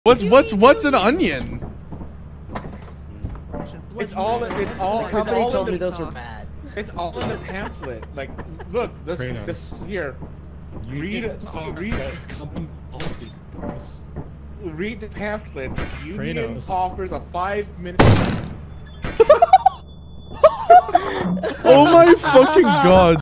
What's an onion? It's all. The company told me those were bad. It's all in the pamphlet. Like, look, this here. Read the pamphlet. Union offers a 5-minute. Oh my fucking god.